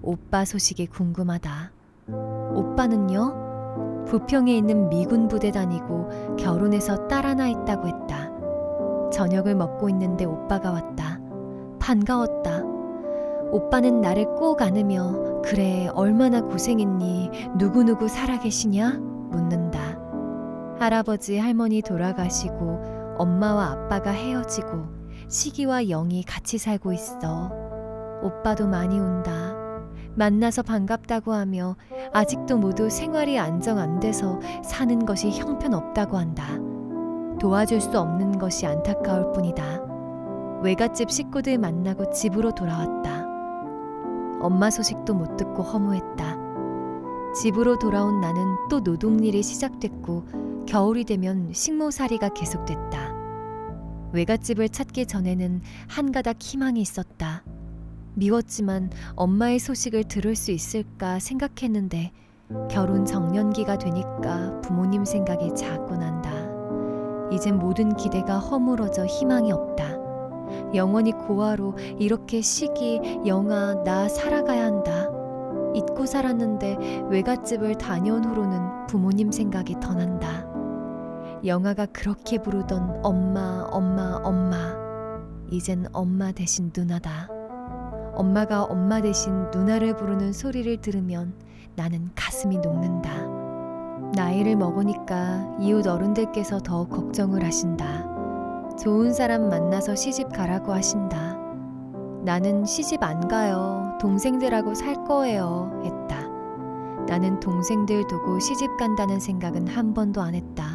오빠 소식이 궁금하다. 오빠는요? 부평에 있는 미군 부대 다니고 결혼해서 딸 하나 있다고 했다. 저녁을 먹고 있는데 오빠가 왔다. 반가웠다. 오빠는 나를 꼭 안으며 그래 얼마나 고생했니? 누구누구 살아계시냐? 묻는다. 할아버지 할머니 돌아가시고 엄마와 아빠가 헤어지고 시기와 영이 같이 살고 있어. 오빠도 많이 온다. 만나서 반갑다고 하며 아직도 모두 생활이 안정 안 돼서 사는 것이 형편없다고 한다. 도와줄 수 없는 것이 안타까울 뿐이다. 외갓집 식구들 만나고 집으로 돌아왔다. 엄마 소식도 못 듣고 허무했다. 집으로 돌아온 나는 또 노동일이 시작됐고 겨울이 되면 식모살이가 계속됐다. 외갓집을 찾기 전에는 한가닥 희망이 있었다. 미웠지만 엄마의 소식을 들을 수 있을까 생각했는데 결혼 정년기가 되니까 부모님 생각이 자꾸 난다. 이젠 모든 기대가 허물어져 희망이 없다. 영원히 고아로 이렇게 시기, 영아, 나 살아가야 한다. 잊고 살았는데 외갓집을 다녀온 후로는 부모님 생각이 더 난다. 영아가 그렇게 부르던 엄마, 엄마, 엄마. 이젠 엄마 대신 누나다. 엄마가 엄마 대신 누나를 부르는 소리를 들으면 나는 가슴이 녹는다. 나이를 먹으니까 이웃 어른들께서 더 걱정을 하신다. 좋은 사람 만나서 시집 가라고 하신다. 나는 시집 안 가요. 동생들하고 살 거예요. 했다. 나는 동생들 두고 시집 간다는 생각은 한 번도 안 했다.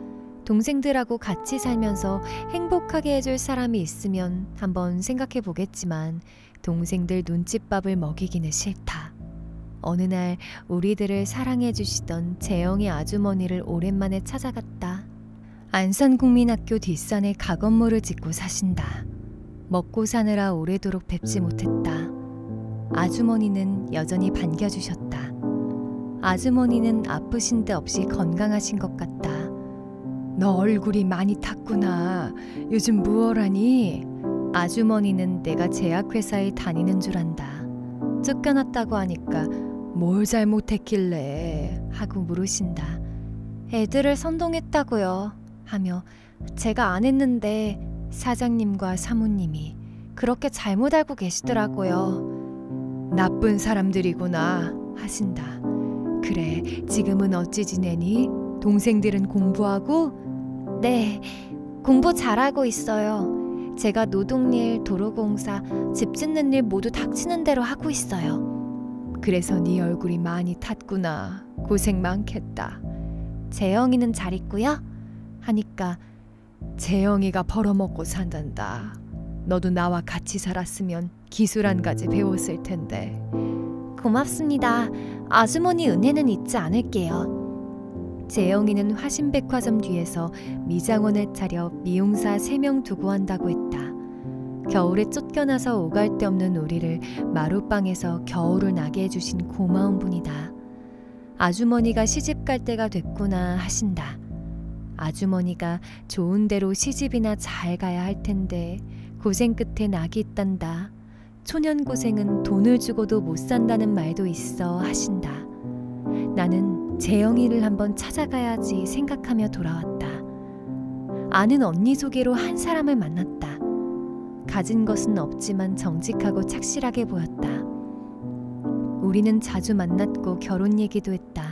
동생들하고 같이 살면서 행복하게 해줄 사람이 있으면 한번 생각해 보겠지만 동생들 눈칫밥을 먹이기는 싫다. 어느 날 우리들을 사랑해 주시던 재영이 아주머니를 오랜만에 찾아갔다. 안산국민학교 뒷산에 가건물을 짓고 사신다. 먹고 사느라 오래도록 뵙지 못했다. 아주머니는 여전히 반겨주셨다. 아주머니는 아프신 데 없이 건강하신 것 같다. 너 얼굴이 많이 탔구나. 요즘 무얼하니? 아주머니는 내가 제약회사에 다니는 줄 안다. 쫓겨났다고 하니까 뭘 잘못했길래 하고 물으신다. 애들을 선동했다고요 하며 제가 안 했는데 사장님과 사모님이 그렇게 잘못 알고 계시더라고요. 나쁜 사람들이구나 하신다. 그래, 지금은 어찌 지내니? 동생들은 공부하고? 네, 공부 잘하고 있어요. 제가 노동일, 도로공사, 집 짓는 일 모두 닥치는 대로 하고 있어요. 그래서 네 얼굴이 많이 탔구나. 고생 많겠다. 재영이는 잘 있고요? 하니까 재영이가 벌어먹고 산단다. 너도 나와 같이 살았으면 기술 한 가지 배웠을 텐데. 고맙습니다. 아주머니 은혜는 잊지 않을게요. 재영이는 화신백화점 뒤에서 미장원을 차려 미용사 3명 두고 한다고 했다. 겨울에 쫓겨나서 오갈 데 없는 우리를 마룻방에서 겨울을 나게 해주신 고마운 분이다. 아주머니가 시집 갈 때가 됐구나 하신다. 아주머니가 좋은 데로 시집이나 잘 가야 할 텐데 고생 끝에 낙이 있단다. 초년 고생은 돈을 주고도 못 산다는 말도 있어 하신다. 나는 재영이를 한번 찾아가야지 생각하며 돌아왔다. 아는 언니 소개로 한 사람을 만났다. 가진 것은 없지만 정직하고 착실하게 보였다. 우리는 자주 만났고 결혼 얘기도 했다.